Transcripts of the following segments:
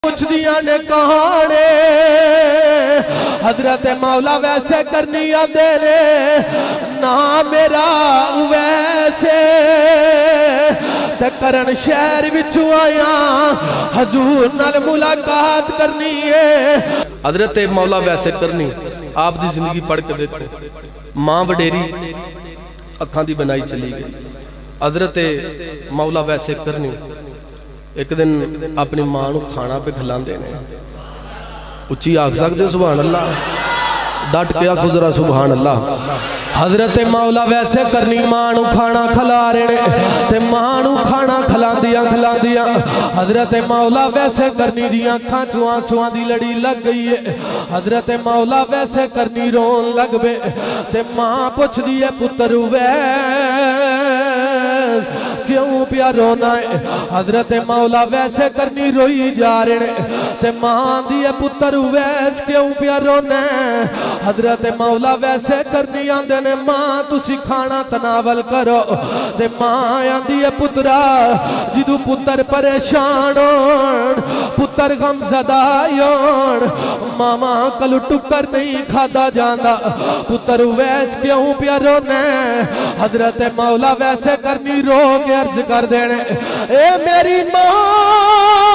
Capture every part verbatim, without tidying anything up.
کچھ دیا نے کہانے حضرت مولا ویسے کرنی آدھے نے نا میرا ویسے تے کرن شہر بچوں آیا حضور نال ملاقات کرنی ہے. حضرت مولا ویسے کرنی آپ دی زندگی پڑھ کے دیکھو. ماں وڈیری اکھاں دی بنائی چلی گئی. حضرت مولا ویسے کرنی ایک دن اپنی ماں نو کھانا پہ کھلان دینے اچھی آگ سکتے سبحان اللہ ڈٹ کے آکھو ذرا سبحان اللہ. حضرت مولا ویسے کرنی ماں نو کھانا کھلا رہے تے ماں نو کھانا کھلا دیا کھلا دیا حضرت مولا ویسے کرنی دیا کھانچو آنسوان دی لڑی لگ گئی ہے. حضرت مولا ویسے کرنی رون لگ بے تے ماں پوچھ دیئے پتر ویس کیوں پیا رونا ہے. حضرت مولا ویسے کرنی روئی جا رہے تے ماں دیئے پتر ویس کیوں پیا رونا ہے. حضرت مولا ویسے کرنی آندے نے ماں تسی کھانا تناول کرو تے ماں آندی ہے پترا جدو پتر پریشان ہون پتر غم زدہ یون ماما کلو ٹکر نہیں کھادا جاندہ پتر ویس کیوں پیا رونے. حضرت مولا ویسے کرنی رو کے عرض کر دینے اے میری ماں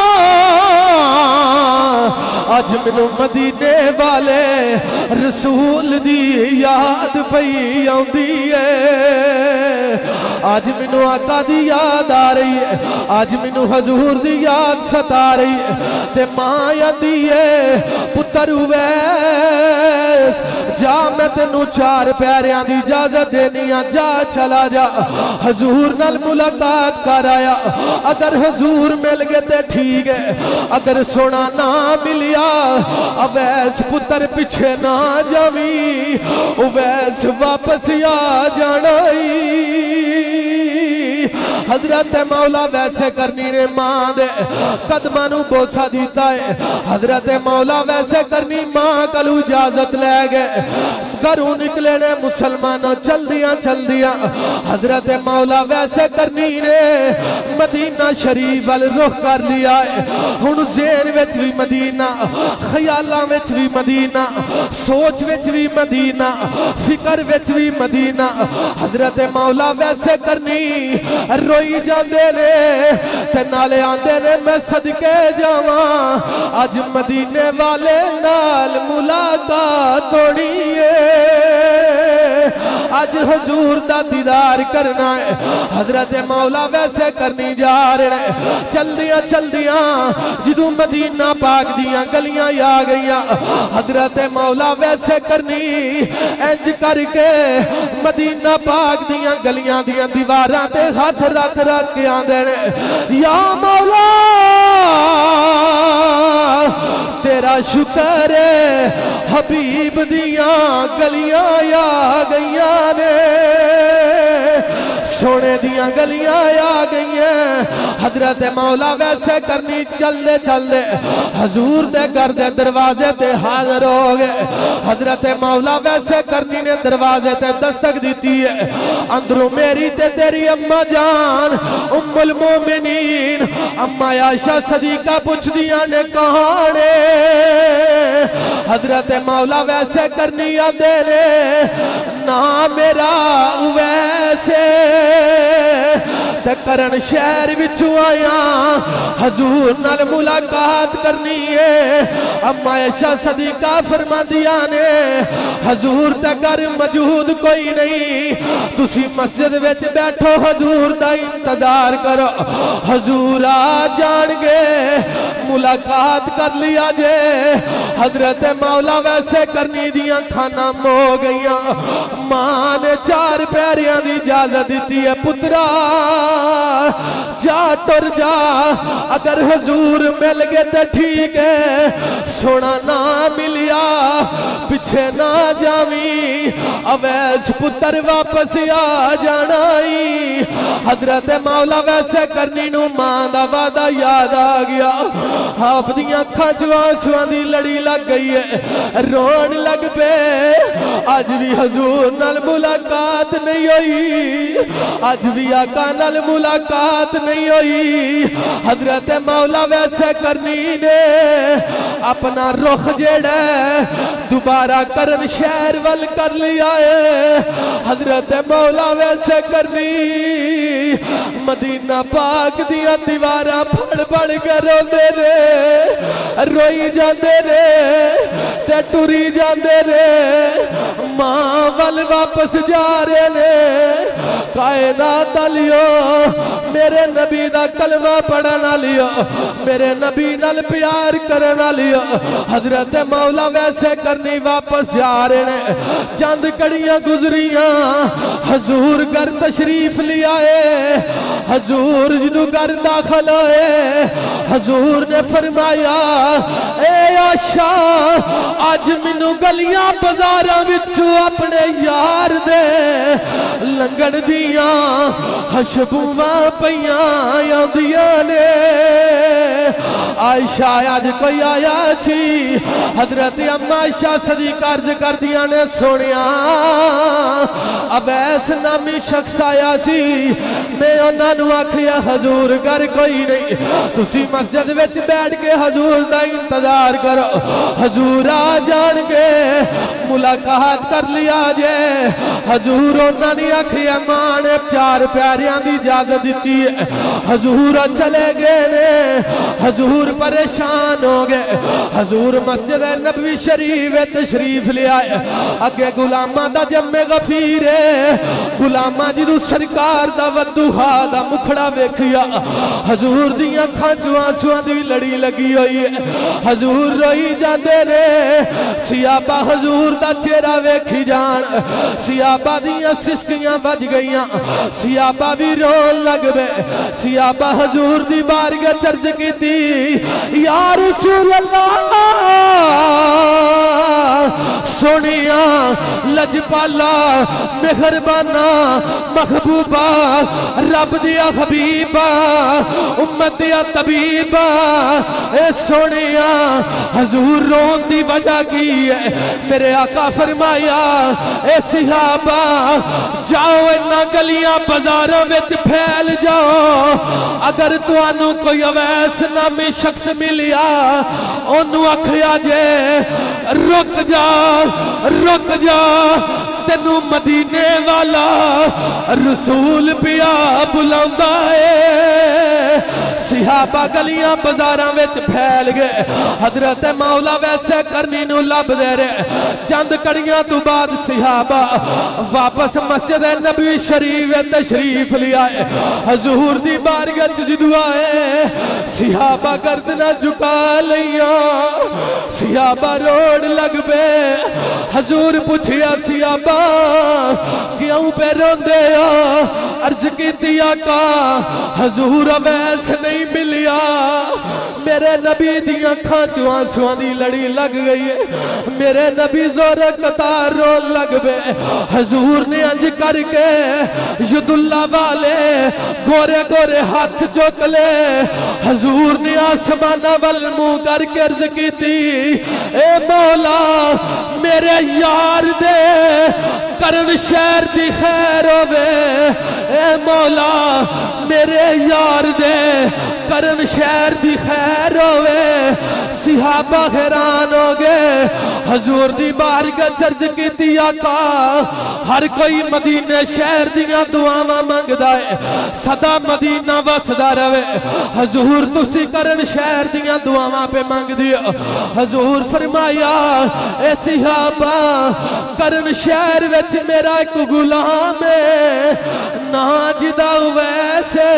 آج منو مدینے والے رسول دی یاد پئی آن دیئے آج منو آقا دی یاد آ رہی ہے آج منو حضور دی یاد ستا رہی ہے تے ماں یا دیئے پتر ویس جا میں تینو چار پیاریاں دی اجازت دینیاں جا چلا جا حضور نال ملاقات کر آیا. اگر حضور مل گئے تے ٹھیک ہے اگر سونا نہ ملیا اویس پتر پیچھے نہ جاوی اویس واپس آ جانائی. حضرت مولا ویسے کرنی نے ماں دے قدمانو بوسا دیتا ہے. حضرت مولا ویسے کرنی ماں کلو اجازت لے گئے گھروں نکلے نے مسلمانوں چل دیا چل دیا. حضرت مولا ویسے کرنی نے مدینہ شریف وال رخ کر لیا ہے. ہن ذہن وچ بھی مدینہ خیالاں وچ بھی مدینہ سوچ وچ بھی مدینہ فکر وچ بھی مدینہ. حضرت مولا ویسے کرنی روئی جاندے نے تے نالے آندے نے میں صدقے جاواں آج مدینے والے نال ملاقات ہونی ہے آج حضور دا دیدار کرنا ہے. حضرت مولا ویسے کرنی جا رہے چل دیا چل دیا جدو مدینہ پاک دیا گلیاں آ گئیاں. حضرت مولا ویسے کرنی انج کر کے مدینہ پاک دیا گلیاں دیا دیواراں تے ہاتھ رکھ رکھ کے آندے نے یا مولا تیرا شکر ہے حبیب دیاں گلیاں آ گئیاں نے سونے دیاں گلیاں آ گئیاں. حضرت مولا ویسے کرنی چل دے چل دے حضور دے گھر دے دروازے تے حاضر ہو گئے. حضرت مولا ویسے کرنی نے دروازے تے دستک دیتی ہے. اندروں میری تے تیری اماں جان ام المومنین اماں عائشہ صدیقہ پوچھ دیا نے کہانے حضرت مولا ویسے کرنی آدھے نے نا میرا ویسے تے کرن شہر بچوں آیا حضور نال ملاقات کرنی ہے. اما عائشہ صدیقہ فرما دیا نے حضور تے گھر موجود کوئی نہیں تسی مسجد وچ بیٹھو حضور دا انتظار کرو حضور آ جان گے ملاقات کر لیا جے. حضرت مولا ویسے کرنی دیاں کھانا مو گئیاں. ماں نے چار پیاریاں دی اجازت دیتی ہے پترا جا ٹر جا اگر حضور مل گئے تے ٹھیک ہے سونا نہ ملیا پیچھے نہ جاوی اویس پتر واپس آ جانائی. حضرت مولا ویسے کرنی نو ماں دا وعدہ یاد آ گیا. آپ دیاں کھانچو آنسوان دی لڑی لگ گئی ہے رون لگ پے آج بھی حضور نال ملاقات نہیں ہوئی آج بھی آقا نال ملاقات نہیں ہوئی حضرت مولا ویسے کرنی نے اپنا رخ جیڑا دوبارہ کرن شہر ول کر لیا ہے حضرت مولا ویسے کرنی مدینہ پاک دیا دیواراں پھڑ پھڑ کے روندے نے روئی جاندے نے تے ٹری جاندے نے ماں ول واپس جا رہے نے کائنات لیو میرے نبی دا کلمہ پڑھنا لیو میرے نبی نال پیار کرنا لیو حضرت مولا ویسے کرنی واپس جا رہے نے چند کڑیاں گزریاں حضور گھر تشریف لیا ہے حضور جدو گھر داخل ہوئے حضور نے فرمایا اے عائشہ آج منو گلیاں بازاراں وچوں اپنے یار دے لنگن دیاں خوشبواں پیاں آندیاں نے عائشہ آج کوئی آیا سی حضرت اما عائشہ صدیقہ عرض کر دیا نے سونیا ابیس نامی شخص آیا سی میں انہاں نو آکھیا حضور گھر کوئی نہیں تسی مسجد وچ بیٹھ کے حضور دا انتظار کرو حضور آ جان گے ملاقات کر لیا جے حضور انہاں نے آکھیا ماں نے چار پیاریاں دی اجازت دیتی ہے حضور چلے گئے نے حضور پریشان ہو گئے حضور مسجد نبوی شریف تشریف لے آئے اگے غلاماں دا جمع غفیر ہے غلاماں جدو سرکار دا ودوہا دا مکھڑا ویکھیا حضور دیاں اکھاں چوں آنسواں دی لڑی لگی ہوئی ہے حضور روئی جاندے نے صحابہ حضور دا چہرہ ویکھی جان صحابہ دیاں سسکیاں بج گئیاں صحابہ بھی رون لگ بے صحابہ حضور دی بارگاہ چرج کی تھی یا رسول اللہ سونیا لجپالا مہربانا محبوبا رب دیا حبیبا امت دیا طبیبا اے سونیا حضور رون دی وجہ کی ہے میرے آقا فرمایا اے صحابہ جاؤ انہا گلیاں بازاراں وچ پھیل جاؤ اگر تو انہوں کوئی اویس نامی شخص ملیا انہوں اکھیا جے رک جا رک جا تینوں مدینے والا رسول پیا بلاوندا ہے صحابہ گلیاں بازاراں وچ پھیل گئے حضرت مولا ویسے کرنی نو لب دے رہے چند کڑیاں تو بعد صحابہ واپس مسجد نبوی شریف تشریف لیا ہے حضور دی بارگاہ جدو آئے صحابہ گردنہ جھکا لیا صحابہ روڑ لگ بے حضور پوچھیا صحابہ کیوں پہ روندے ہو عرض کی دیا کا حضور اویس نہیں ملیا میرے نبی دیاں کھانچوں آنسواں دی لڑی لگ گئی ہے میرے نبی زور قطار رون لگ بے حضور نے انج کر کے ید اللہ والے گورے گورے ہاتھ چوک لے حضور نے آسمانہ والمو کر کے عرض کی تھی اے مولا میرے یار دے کرن شہر دی خیر ہوئے اے مولا میرے یار دے کرن شہر دی خیر ہوئے صحابہ حیران ہو گئے حضور دی بارگاہ چرج کی تھی آقا ہر کوئی مدینہ شہر دیاں دعاواں مانگدا ہے صدا مدینہ وسدا رہے حضور تسی کرن شہر دیاں دعاواں پہ مانگ دیا حضور فرمایا اے صحابہ کرن شہر وچ میرا ایک غلام ہے نا جدا ویسے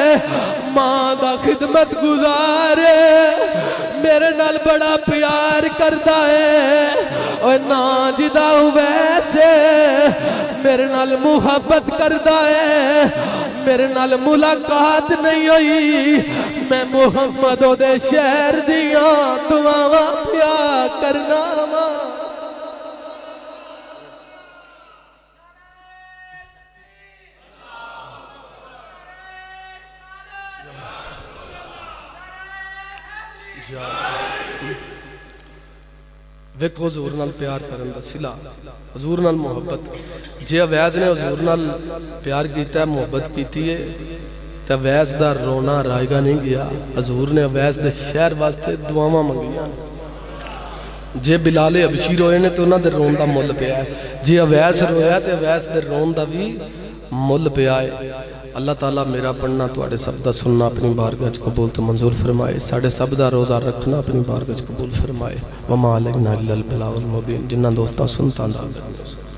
ماں دا خدمت گزارے میرے نال بڑا پیار کردا ہے اوے نا جدا ویسے میرے نال محبت کردا ہے میرے نال ملاقات نہیں ہوئی میں محمد دے شہر دیاں دعاواں پیا کرنا وا ویکھو حضور نال پیار کرن دا صلہ حضور نال محبت جے اویس نے حضور نال پیار کیتا ہے محبت کیتی ہے تے اویس دا رونا رائے گا نہیں گیا. حضور نے اویس دے شہر واسطے دعاواں منگیاں. جے بلال حبشی روئے نے تو انہاں دے رون دا مل پیا ہے. جے اویس رویا تے اویس دے رون دا بھی مل پیا ہے. اللہ تعالیٰ میرا پڑھنا تواڈے سب دا سننا اپنی بارگاہ وچ قبول تے منظور فرمائے. ساڈے سب دا روزہ رکھنا اپنی بارگاہ وچ قبول فرمائے. وما علینا الا البلاغ المبین. جنہاں دوستاں سنتاں دا